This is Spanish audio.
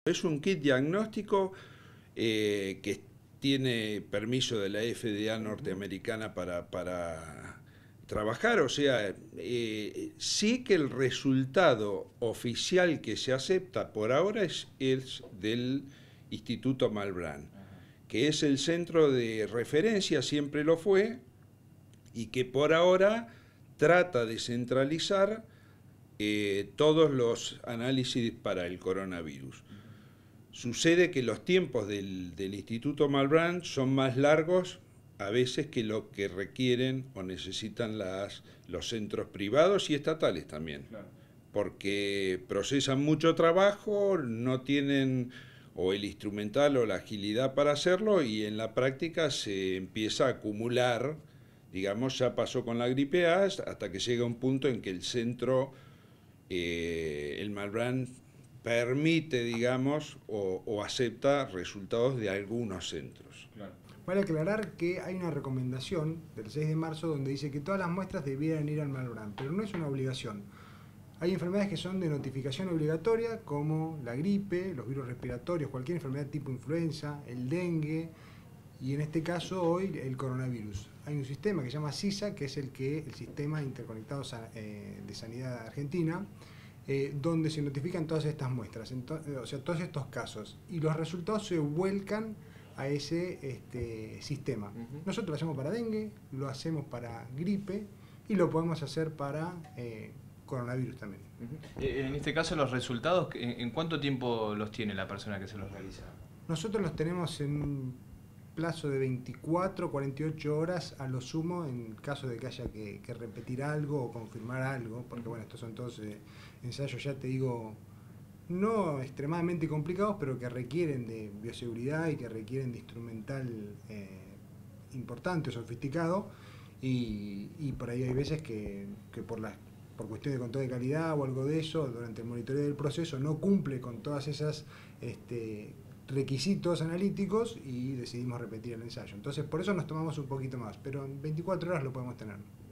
Es un kit diagnóstico que tiene permiso de la FDA norteamericana para trabajar, o sea, sí que el resultado oficial que se acepta por ahora es del Instituto Malbrán, que es el centro de referencia, siempre lo fue, y que por ahora trata de centralizar todos los análisis para el coronavirus. Sucede que los tiempos del Instituto Malbrán son más largos a veces que lo que requieren o necesitan los centros privados y estatales también. Claro. Porque procesan mucho trabajo, no tienen o el instrumental o la agilidad para hacerlo, y en la práctica se empieza a acumular, digamos, ya pasó con la gripe A, hasta que llega un punto en que el centro, el Malbrán, permite, digamos, o acepta resultados de algunos centros. Claro. Vale aclarar que hay una recomendación del 6 de marzo donde dice que todas las muestras debieran ir al Malbrán, pero no es una obligación. Hay enfermedades que son de notificación obligatoria, como la gripe, los virus respiratorios, cualquier enfermedad tipo influenza, el dengue, y en este caso hoy el coronavirus. Hay un sistema que se llama SISA, que es el Sistema Interconectado de Sanidad Argentina, donde se notifican todas estas muestras, o sea, todos estos casos, y los resultados se vuelcan a ese sistema. Nosotros lo hacemos para dengue, lo hacemos para gripe y lo podemos hacer para coronavirus también. En este caso, los resultados, ¿en cuánto tiempo los tiene la persona que se los realiza? Nosotros los tenemos en un plazo de 24, 48 horas a lo sumo, en caso de que haya que repetir algo o confirmar algo, porque bueno, estos son todos ensayos, ya te digo, no extremadamente complicados, pero que requieren de bioseguridad y que requieren de instrumental importante o sofisticado, y por ahí hay veces que por cuestión de control de calidad o algo de eso, durante el monitoreo del proceso no cumple con todas esas requisitos analíticos y decidimos repetir el ensayo. Entonces por eso nos tomamos un poquito más, pero en 24 horas lo podemos tener.